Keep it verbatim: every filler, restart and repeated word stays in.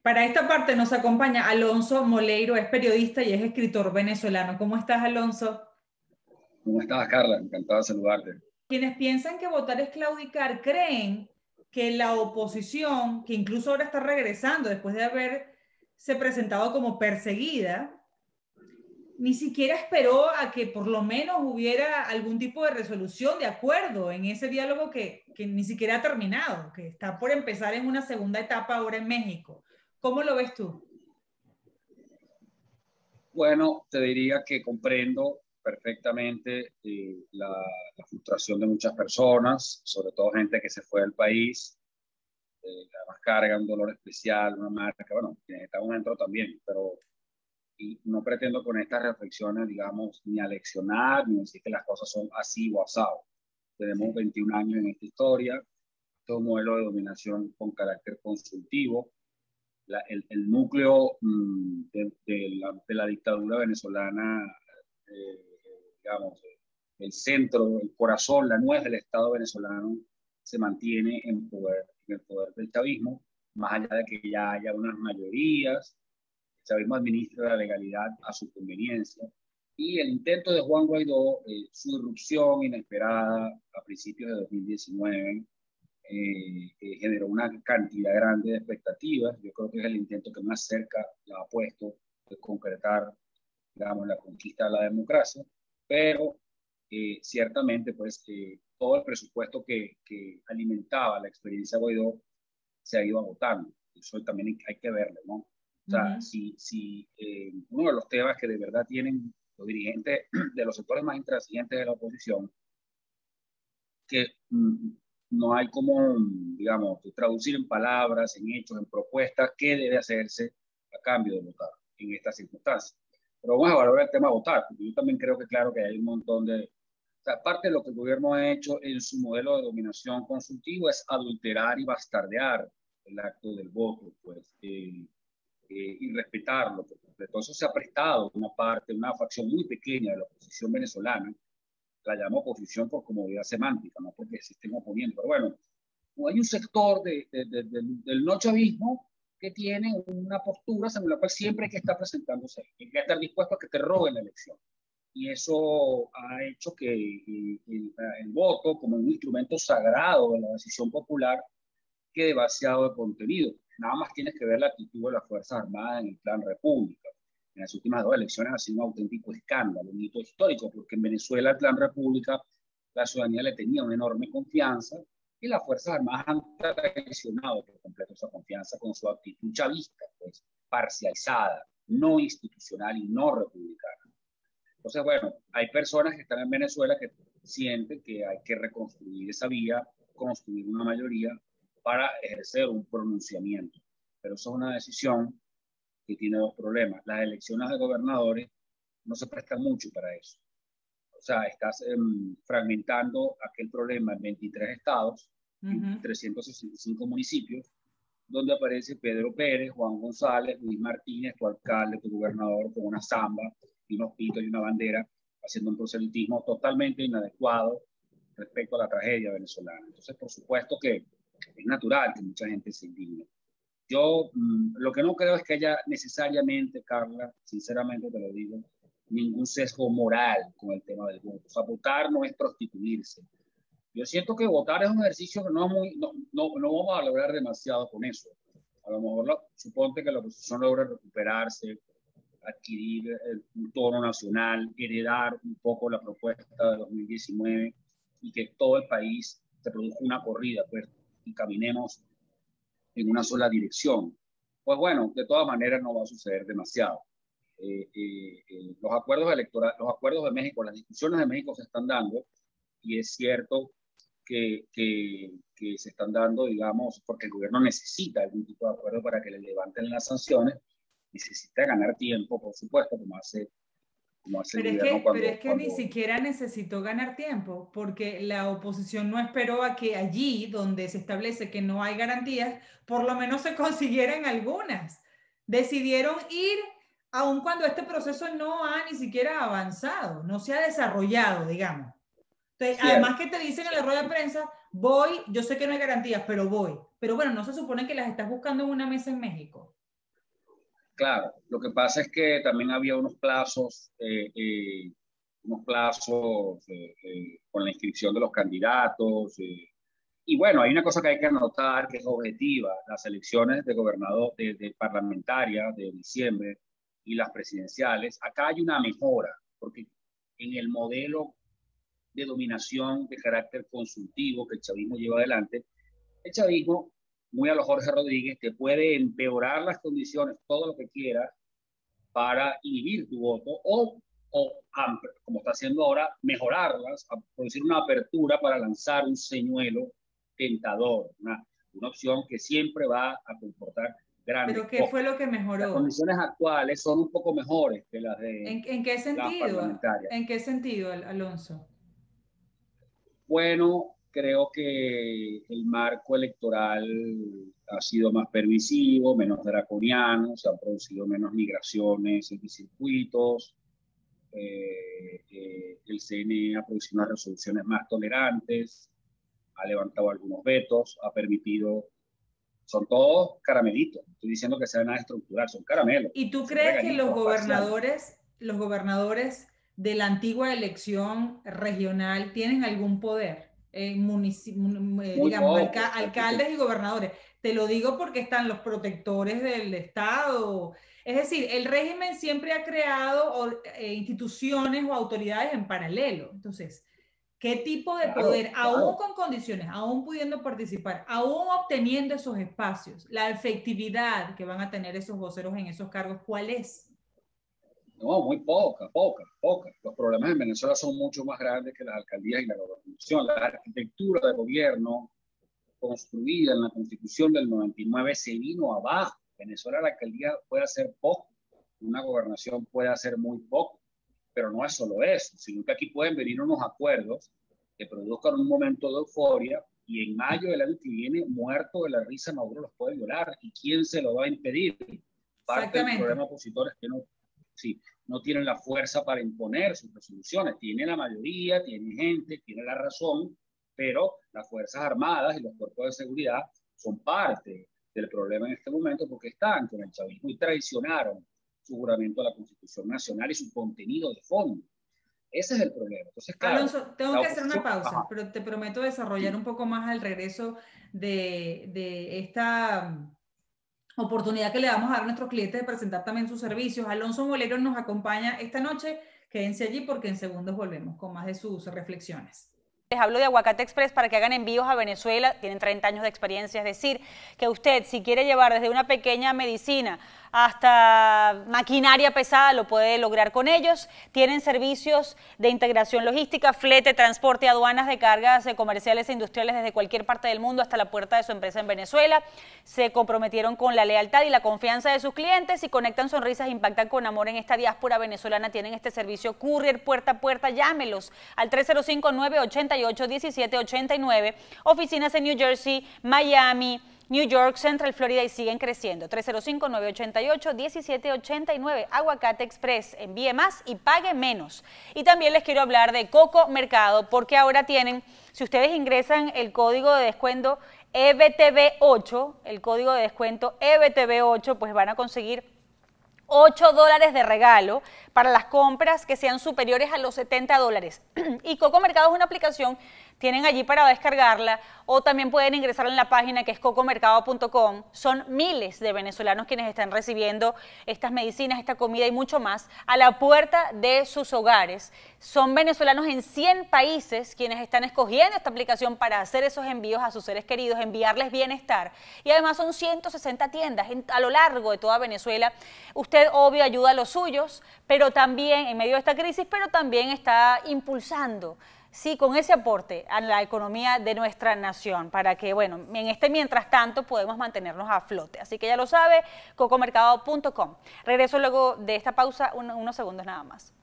Para esta parte nos acompaña Alonso Moleiro, es periodista y es escritor venezolano. ¿Cómo estás, Alonso? ¿Cómo estás, Carla? Encantado de saludarte. Quienes piensan que votar es claudicar creen que la oposición, que incluso ahora está regresando después de haberse presentado como perseguida, ni siquiera esperó a que por lo menos hubiera algún tipo de resolución, de acuerdo en ese diálogo que, que ni siquiera ha terminado, que está por empezar en una segunda etapa ahora en México. ¿Cómo lo ves tú? Bueno, te diría que comprendo perfectamente eh, la, la frustración de muchas personas, sobre todo gente que se fue del país, eh, además carga un dolor especial, una marca, bueno, en este momento también, pero y no pretendo con estas reflexiones, digamos, ni aleccionar, ni decir que las cosas son así o asado. Tenemos Sí. veintiún años en esta historia, todo un modelo de dominación con carácter consultivo. La, el, el, núcleo mmm, de, de, la, de, la, dictadura venezolana, eh, digamos, el centro, el corazón, la nuez del Estado venezolano se mantiene en, poder, en el poder del chavismo, más allá de que ya haya unas mayorías. El chavismo administra la legalidad a su conveniencia. Y el intento de Juan Guaidó, eh, su irrupción inesperada a principios de dos mil diecinueve, Eh, eh, generó una cantidad grande de expectativas. Yo creo que es el intento que más cerca la ha puesto de concretar, digamos, la conquista de la democracia, pero eh, ciertamente, pues, eh, todo el presupuesto que, que alimentaba la experiencia Guaidó se ha ido agotando. Eso también hay que verlo, ¿no? O sea, Uh-huh. si, si eh, uno de los temas que de verdad tienen los dirigentes de los sectores más intransigentes de la oposición, que mm, no hay como, digamos, traducir en palabras, en hechos, en propuestas, qué debe hacerse a cambio de votar en estas circunstancias. Pero vamos a valorar el tema votar, porque yo también creo que claro que hay un montón de... O sea, parte de lo que el gobierno ha hecho en su modelo de dominación consultiva es adulterar y bastardear el acto del voto, pues, eh, eh, y respetarlo. Por eso se ha prestado una parte, una facción muy pequeña de la oposición venezolana, la llamo oposición por comodidad semántica, no porque se estén oponiendo, pero bueno, hay un sector de, de, de, de, del no chavismo que tiene una postura según la cual siempre hay que estar presentándose, hay que estar dispuesto a que te roben la elección. Y eso ha hecho que el, el, el voto, como un instrumento sagrado de la decisión popular, quede vaciado de contenido. Nada más tienes que ver la actitud de las Fuerzas Armadas en el plan República. En las últimas dos elecciones ha sido un auténtico escándalo, un hito histórico, porque en Venezuela el plan República, la ciudadanía le tenía una enorme confianza y las Fuerzas Armadas han traicionado por completo esa confianza con su actitud chavista, pues, parcializada, no institucional y no republicana. Entonces, bueno, hay personas que están en Venezuela que sienten que hay que reconstruir esa vía, construir una mayoría para ejercer un pronunciamiento. Pero eso es una decisión que tiene dos problemas. Las elecciones de gobernadores no se prestan mucho para eso. O sea, estás eh, fragmentando aquel problema en veintitrés estados, uh-huh, en trescientos sesenta y cinco municipios, donde aparece Pedro Pérez, Juan González, Luis Martínez, tu alcalde, tu gobernador, con una samba y unos pitos y una bandera, haciendo un proselitismo totalmente inadecuado respecto a la tragedia venezolana. Entonces, por supuesto que es natural que mucha gente se indigne. Yo mmm, lo que no creo es que haya necesariamente, Carla, sinceramente te lo digo, ningún sesgo moral con el tema del voto. O sea, votar no es prostituirse. Yo siento que votar es un ejercicio que no, es muy, no, no, no vamos a lograr demasiado con eso. A lo mejor lo, suponte que la oposición logra recuperarse, adquirir el, un tono nacional, heredar un poco la propuesta de dos mil diecinueve y que todo el país se produzca una corrida, pues, y caminemos en una sola dirección. Pues bueno, de todas maneras no va a suceder demasiado. Eh, eh, eh, los acuerdos electorales, los acuerdos de México, las discusiones de México se están dando y es cierto que, que, que se están dando, digamos, porque el gobierno necesita algún tipo de acuerdo para que le levanten las sanciones, necesita ganar tiempo, por supuesto, como hace, como hace Pero el es gobierno que, cuando... pero es que cuando... ni siquiera necesitó ganar tiempo, porque la oposición no esperó a que allí, donde se establece que no hay garantías, por lo menos se consiguieran algunas. Decidieron ir, aun cuando este proceso no ha ni siquiera avanzado, no se ha desarrollado, digamos. Entonces, además que te dicen en la rueda de prensa, voy, yo sé que no hay garantías, pero voy. Pero bueno, no se supone que las estás buscando en una mesa en México. Claro, lo que pasa es que también había unos plazos, eh, eh, unos plazos eh, eh, con la inscripción de los candidatos. Eh, y bueno, hay una cosa que hay que anotar que es objetiva. Las elecciones de gobernador, de, de parlamentaria de diciembre y las presidenciales, acá hay una mejora, porque en el modelo de dominación de carácter consultivo que el chavismo lleva adelante, el chavismo, muy a lo Jorge Rodríguez, te puede empeorar las condiciones, todo lo que quieras, para inhibir tu voto o, o como está haciendo ahora, mejorarlas, a producir una apertura para lanzar un señuelo tentador, una, una opción que siempre va a comportar grandes ¿Pero qué costos. fue lo que mejoró? Las condiciones actuales son un poco mejores que las de ¿En, en qué sentido? las parlamentarias. ¿En qué sentido, Alonso? Bueno, creo que el marco electoral ha sido más permisivo, menos draconiano, se han producido menos migraciones entre circuitos, eh, eh, el C N E ha producido unas resoluciones más tolerantes, ha levantado algunos vetos, ha permitido, son todos caramelitos, no estoy diciendo que sea nada estructural, son caramelos. ¿Y tú crees que los gobernadores, los gobernadores de la antigua elección regional tienen algún poder? Eh, digamos, poco, alca alcaldes y gobernadores. Te lo digo porque están los protectores del Estado. Es decir, el régimen siempre ha creado o, eh, instituciones o autoridades en paralelo. Entonces, ¿qué tipo de claro, poder, claro. aún con condiciones, aún pudiendo participar, aún obteniendo esos espacios, la efectividad que van a tener esos voceros en esos cargos, cuál es? No, muy poca, poca, poca. Los problemas en Venezuela son mucho más grandes que las alcaldías y la gobernación. La arquitectura de gobierno construida en la Constitución del noventa y nueve se vino abajo. Venezuela, la alcaldía puede hacer poco, una gobernación puede hacer muy poco, pero no es solo eso, sino que aquí pueden venir unos acuerdos que produzcan un momento de euforia y en mayo del año que viene, muerto de la risa, Maduro los puede violar. ¿Y quién se lo va a impedir? Parte del problema opositor es que no, sí, no tienen la fuerza para imponer sus resoluciones. Tiene la mayoría, tiene gente, tiene la razón, pero las Fuerzas Armadas y los cuerpos de seguridad son parte del problema en este momento porque están con el chavismo y traicionaron su juramento a la Constitución Nacional y su contenido de fondo. Ese es el problema. Entonces, claro, Alonso, tengo que hacer una pausa, ajá, pero te prometo desarrollar un poco más al regreso de, de esta oportunidad que le vamos a dar a nuestros clientes de presentar también sus servicios. Alonso Molero nos acompaña esta noche. Quédense allí porque en segundos volvemos con más de sus reflexiones. Les hablo de Aguacate Express para que hagan envíos a Venezuela, tienen treinta años de experiencia, es decir, que usted si quiere llevar desde una pequeña medicina hasta maquinaria pesada lo puede lograr con ellos. Tienen servicios de integración logística, flete, transporte, aduanas de cargas comerciales e industriales desde cualquier parte del mundo hasta la puerta de su empresa en Venezuela. Se comprometieron con la lealtad y la confianza de sus clientes y conectan sonrisas, impactan con amor en esta diáspora venezolana. Tienen este servicio courier puerta a puerta, llámelos al tres cero cinco, nueve ocho ocho, uno siete ocho nueve, oficinas en New Jersey, Miami, New York, Central Florida y siguen creciendo. tres cero cinco, nueve ocho ocho, uno siete ocho nueve. Aguacate Express, envíe más y pague menos. Y también les quiero hablar de Coco Mercado porque ahora tienen, si ustedes ingresan el código de descuento E B T V ocho, el código de descuento E B T V ocho, pues van a conseguir ocho dólares de regalo para las compras que sean superiores a los setenta dólares. Y Coco Mercado es una aplicación, tienen allí para descargarla o también pueden ingresar en la página que es coco mercado punto com. Son miles de venezolanos quienes están recibiendo estas medicinas, esta comida y mucho más a la puerta de sus hogares. Son venezolanos en cien países quienes están escogiendo esta aplicación para hacer esos envíos a sus seres queridos, enviarles bienestar. Y además son ciento sesenta tiendas en, a lo largo de toda Venezuela. Usted, obvio, ayuda a los suyos, pero también en medio de esta crisis, pero también está impulsando, sí, con ese aporte a la economía de nuestra nación, para que, bueno, en este mientras tanto podemos mantenernos a flote. Así que ya lo sabe, coco mercado punto com. Regreso luego de esta pausa, un, unos segundos nada más.